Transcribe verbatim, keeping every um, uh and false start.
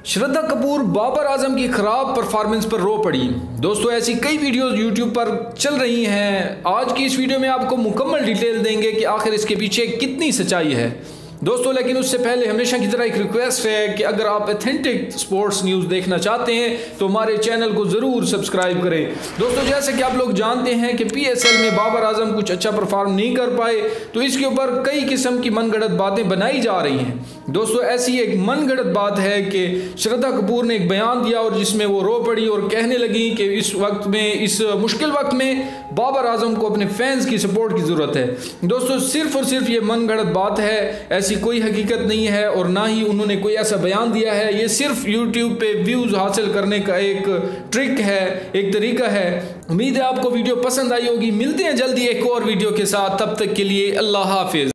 श्रद्धा कपूर बाबर आजम की खराब परफॉर्मेंस पर रो पड़ी। दोस्तों ऐसी कई वीडियोस यूट्यूब पर चल रही हैं। आज की इस वीडियो में आपको मुकम्मल डिटेल देंगे कि आखिर इसके पीछे कितनी सच्चाई है। दोस्तों लेकिन उससे पहले हमेशा की तरह एक रिक्वेस्ट है कि अगर आप ऑथेंटिक स्पोर्ट्स न्यूज़ देखना चाहते हैं तो हमारे चैनल को ज़रूर सब्सक्राइब करें। दोस्तों जैसे कि आप लोग जानते हैं कि पीएसएल में बाबर आजम कुछ अच्छा परफॉर्म नहीं कर पाए, तो इसके ऊपर कई किस्म की मनगढ़ंत बातें बनाई जा रही हैं। दोस्तों ऐसी एक मनगढ़ंत बात है कि श्रद्धा कपूर ने एक बयान दिया और जिसमें वो रो पड़ी और कहने लगी कि इस वक्त में, इस मुश्किल वक्त में बाबर आजम को अपने फैंस की सपोर्ट की ज़रूरत है। दोस्तों सिर्फ और सिर्फ ये मनगढ़ंत बात है, ऐसी कोई हकीकत नहीं है और ना ही उन्होंने कोई ऐसा बयान दिया है। ये सिर्फ यूट्यूब पे व्यूज़ हासिल करने का एक ट्रिक है, एक तरीका है। उम्मीद है आपको वीडियो पसंद आई होगी। मिलते हैं जल्दी एक और वीडियो के साथ, तब तक के लिए अल्लाह हाफिज़।